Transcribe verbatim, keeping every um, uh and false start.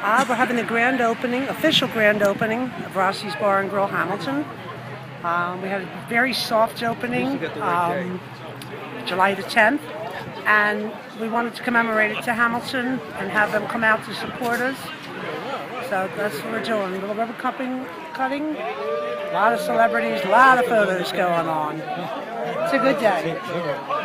Uh, we're having the grand opening, official grand opening of Rossi's Bar and Grill Hamilton. Um, we had a very soft opening, um, July the tenth, and we wanted to commemorate it to Hamilton and have them come out to support us. So that's what we're doing. A little ribbon cutting, cutting, a lot of celebrities, a lot of photos going on. It's a good day.